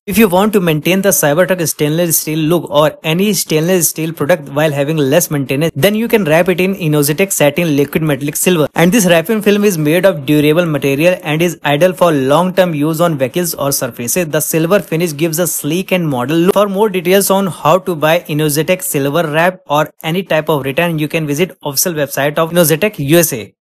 If you want to maintain the Cybertruck stainless steel look or any stainless steel product while having less maintenance, then you can wrap it in Innozetek Satin Liquid Metallic Silver. And this wrapping film is made of durable material and is ideal for long-term use on vehicles or surfaces. The silver finish gives a sleek and modern look. For more details on how to buy Innozetek Silver Wrap or any type of return, you can visit official website of Innozetek USA.